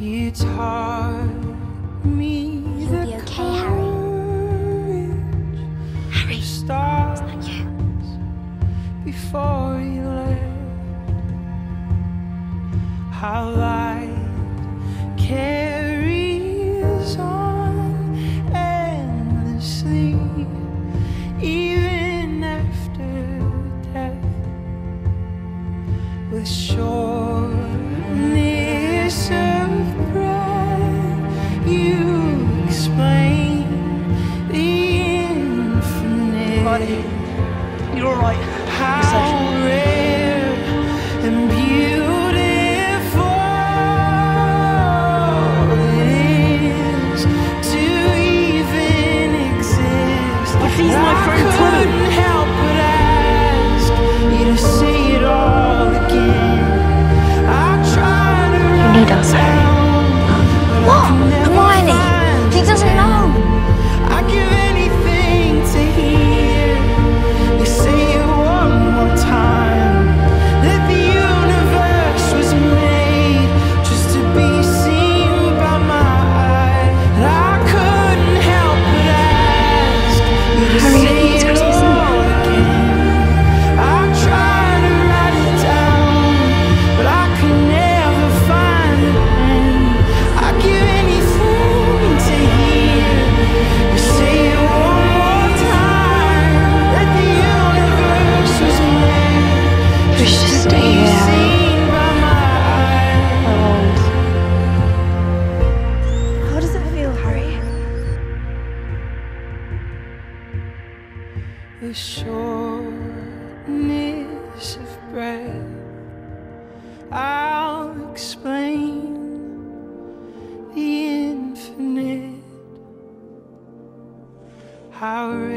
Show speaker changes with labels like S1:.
S1: You taught me.
S2: You'll be okay, Harry. Harry, is that you?
S1: Before you left, how light carries on endlessly, even after death, with shortness of breath. You explain the infinite.
S3: Buddy, you're all right.
S1: How rare and beautiful it is to even exist.
S3: But he's my friend too.
S1: I couldn't help but ask you to say it all again. I tried to
S2: You need us, Harry. What? Hermione! He doesn't know!
S1: I give anything to hear you say it one more time, that the universe was made just to be seen by my eye. And I couldn't help but ask you to
S2: Harry,
S1: say
S2: it's
S1: it
S2: Christmas
S1: all again. I tried to write it down, but I could never find the pen. I give anything to hear you say it one more time, that the universe was made
S2: We should just stay here, Harry.
S1: seen by my eyes.
S3: How does it feel, Harry?
S1: The shortness of breath, I'll explain the infinite. How